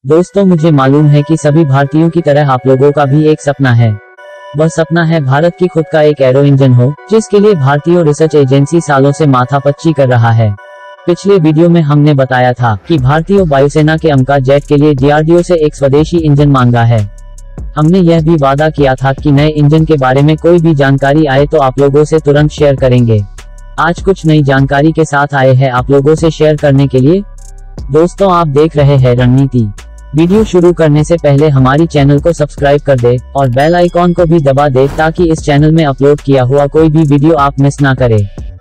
दोस्तों, मुझे मालूम है कि सभी भारतीयों की तरह आप लोगों का भी एक सपना है। वह सपना है भारत की खुद का एक एरो इंजन हो, जिसके लिए भारतीय रिसर्च एजेंसी सालों से माथापच्ची कर रहा है। पिछले वीडियो में हमने बताया था कि भारतीय वायुसेना के अमका जेट के लिए DRDO से एक स्वदेशी इंजन मांगा है। हमने यह भी वादा किया था कि नए इंजन के बारे में कोई भी जानकारी आए तो आप लोगों से तुरंत शेयर करेंगे। आज कुछ नई जानकारी के साथ आए हैं आप लोगों से शेयर करने के लिए। दोस्तों, आप देख रहे हैं रणनीति। वीडियो शुरू करने से पहले हमारी चैनल को सब्सक्राइब कर दे और बेल आइकॉन को भी दबा दे ताकि इस चैनल में अपलोड किया हुआ कोई भी वीडियो आप मिस ना करें।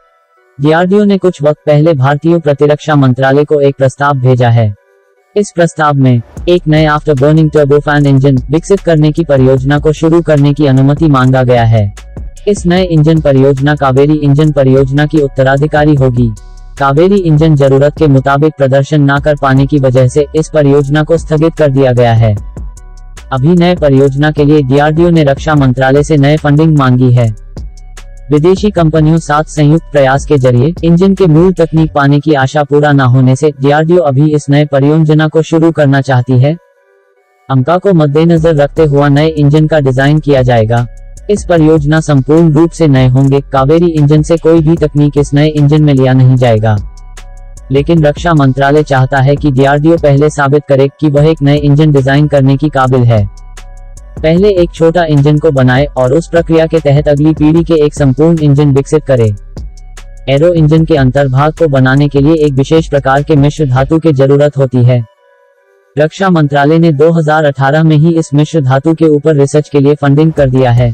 DRDO ने कुछ वक्त पहले भारतीय प्रतिरक्षा मंत्रालय को एक प्रस्ताव भेजा है। इस प्रस्ताव में एक नए आफ्टर बर्निंग टर्बोफैन इंजन विकसित करने की परियोजना को शुरू करने की अनुमति मांगा गया है। इस नए इंजन परियोजना कावेरी इंजन परियोजना की उत्तराधिकारी होगी। कावेरी इंजन जरूरत के मुताबिक प्रदर्शन न कर पाने की वजह से इस परियोजना को स्थगित कर दिया गया है। अभी नए परियोजना के लिए DRDO ने रक्षा मंत्रालय से नए फंडिंग मांगी है। विदेशी कंपनियों साथ संयुक्त प्रयास के जरिए इंजन के मूल तकनीक पाने की आशा पूरा न होने से DRDO अभी इस नए परियोजना को शुरू करना चाहती है। अमका को मद्देनजर रखते हुआ नए इंजन का डिजाइन किया जाएगा। इस परियोजना संपूर्ण रूप से नए होंगे। कावेरी इंजन से कोई भी तकनीक इस नए इंजन में लिया नहीं जाएगा, लेकिन रक्षा मंत्रालय चाहता है कि DRDO पहले साबित करे कि वह एक नए इंजन डिजाइन करने की काबिल है। पहले एक छोटा इंजन को बनाए और उस प्रक्रिया के तहत अगली पीढ़ी के एक संपूर्ण इंजन विकसित करे। एरो इंजन के अंतर्भाग को बनाने के लिए एक विशेष प्रकार के मिश्र धातु की जरूरत होती है। रक्षा मंत्रालय ने 2018 में ही इस मिश्र धातु के ऊपर रिसर्च के लिए फंडिंग कर दिया है।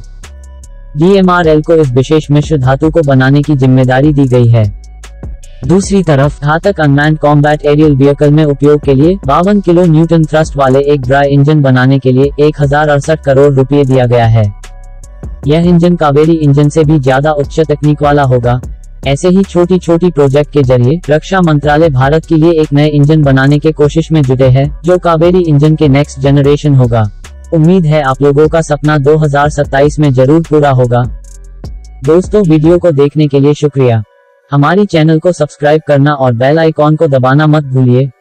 DMRL को इस विशेष मिश्र धातु को बनाने की जिम्मेदारी दी गई है। दूसरी तरफ घातक अनमैन्ड कॉम्बैट एरियल व्हीकल में उपयोग के लिए 52 किलो न्यूटन थ्रस्ट वाले एक ड्राई इंजन बनाने के लिए 1068 करोड़ रुपए दिया गया है। यह इंजन कावेरी इंजन से भी ज्यादा उच्च तकनीक वाला होगा। ऐसे ही छोटी छोटी प्रोजेक्ट के जरिए रक्षा मंत्रालय भारत के लिए एक नए इंजन बनाने के कोशिश में जुटे हैं, जो कावेरी इंजन के नेक्स्ट जनरेशन होगा। उम्मीद है आप लोगों का सपना 2027 में जरूर पूरा होगा। दोस्तों, वीडियो को देखने के लिए शुक्रिया। हमारी चैनल को सब्सक्राइब करना और बेल आइकॉन को दबाना मत भूलिए।